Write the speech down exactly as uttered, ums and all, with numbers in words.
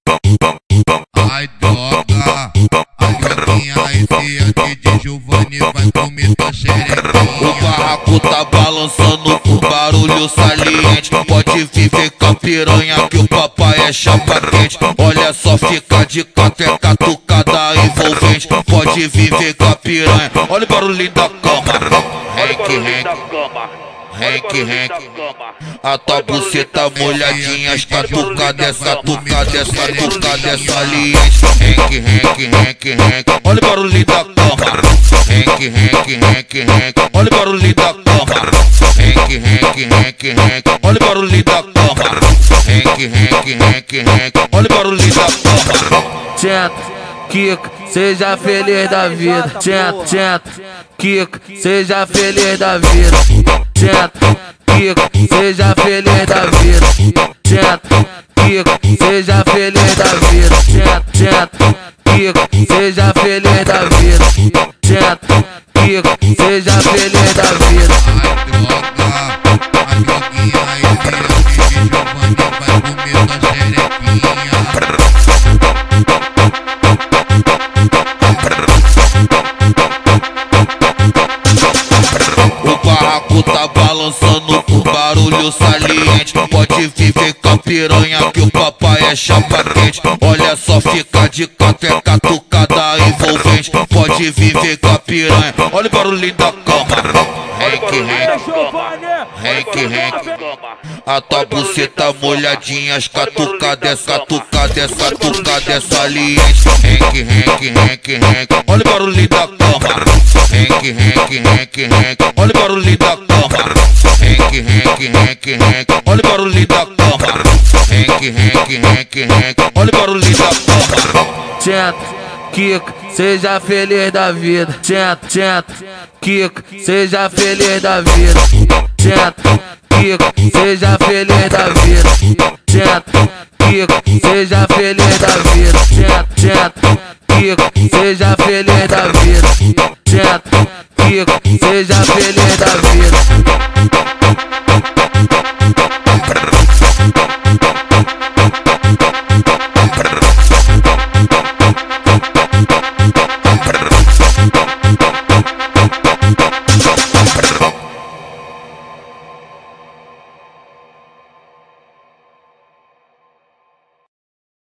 Ai droga, a joguinha esse aqui de Giovanni vai comer tua xerequinha. O barraco tá balançando com barulho saliente. Pode viver com a piranha que o papai é chapa quente. Olha só, fica de café catucada envolvente. Pode viver com a piranha, olha o barulhinho da cama. Henk, Henk, Henk, Henk. A tua buceta molhadinha, as catucadas, catucadas, catucadas saliente. Henk, Henk, Henk, Henk. Olha o barulhinho da cama. Henk, Henk, Henk, Henk. Olha o barulhinho da cama. Henk, Henk, Henk, Henk. Olha o barulhinho da cama. Henk, Henk, Henk, Henk. Olha o barulhinho da cama. Tenta, quica, seja feliz da vida. Tenta, tenta, quica, seja feliz da vida. Tenta, quica, seja feliz da vida. Tenta, quica, seja feliz da vida. Tenta, quica, seja feliz da vida. Tenta, quica, seja feliz da vida. Ai droga, a joguinha esse aqui de Giovanni vai comer tua xerequinha. O barraco tá balançando com barulho saliente. Pode viver com a piranha que o papai é chapa quente. Olha só, fica de café catucada envolvente. Pode viver com a piranha, olha o barulhinho da cama. Henk, Henk, Henk, Henk. A tua buceta molhadinha, as catucadas, catucadas, catucadas saliente. Henk, Henk, Henk, Henk. Olha o barulhinho da cama. Henk, Henk, Henk, Henk. Olha o barulhinho da cama. Henk, Henk, Henk, Henk. Olha o barulhinho da cama. Henk, Henk, Henk, Henk. Olha o barulhinho da cama. Tenta, quica, seja feliz da vida. Tenta, tenta, quica, seja feliz da vida. Tenta, quica, seja feliz da vida. Tenta, quica, seja feliz da vida. Tenta, quica, seja feliz da vida. Tenta, quica, seja feliz da vida.